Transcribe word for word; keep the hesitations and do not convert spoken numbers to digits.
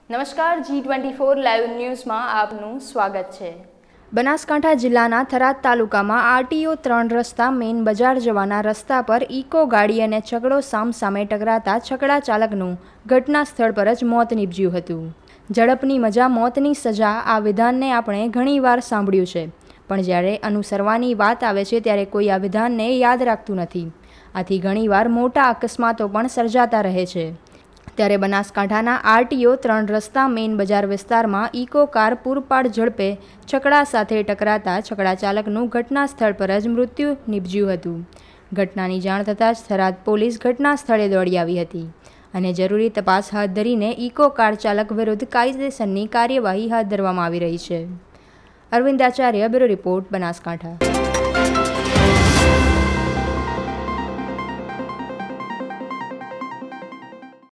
નમસ્કાર, G twenty four live ન્યૂઝમાં આપનું સ્વાગત છે। બનાસકાંઠા જિલ્લાના થરાદ તાલુકામાં આરટીઓ ત્રણ રસ્તા મેઇન બજાર જવાના રસ્તા પર ઇકો ગાડી અને છકડો સામસામે ટકરાતા છકડા ચાલકનું ઘટના સ્થળ પર જ મોત નીપજ્યું હતું। ઝડપની મજા મોતની સજા આ વિધાનને આપણે ઘણીવાર સાંભળ્યું છે, પણ જ્યારે અનુસરવાની વાત આવે છે ત્યારે કોઈ આ વિધાનને યાદ રાખતું નથી। આથી ઘણીવાર મોટા અકસ્માતો પણ સર્જાતા રહે છે। ત્યારે બનાસકાંઠાના આરટીઓ ત્રણ રસ્તા મેઇન બજાર વિસ્તારમાં ઇકો કાર પૂરપાડ ઝડપે છકડા સાથે ટકરાતા છકડા ચાલકનું ઘટના સ્થળ પર જ મૃત્યુ નીપજ્યું હતું। ઘટનાની જાણ થતાં જ થરાદ પોલીસ ઘટના સ્થળે દોડી આવી હતી અને જરૂરી તપાસ હાથ ધરીને ઇકો કાર ચાલક વિરુદ્ધ કાયદેસરની કાર્યવાહી હાથ ધરવામાં આવી રહી છે। Arvind Acharya, bureau report, Banaskantha.